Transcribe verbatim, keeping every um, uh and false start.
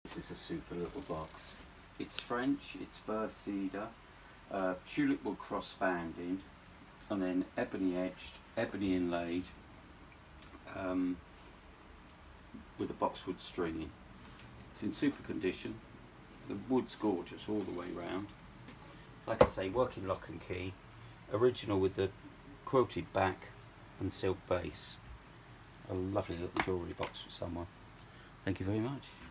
This is a super little box. It's French, it's burr cedar, uh, tulipwood cross banding, and then ebony etched, ebony inlaid, um, with a boxwood stringing. It's in super condition. The wood's gorgeous all the way round. Like I say, working lock and key, original with the quilted back and silk base. A lovely little jewellery box for someone. Thank you very much.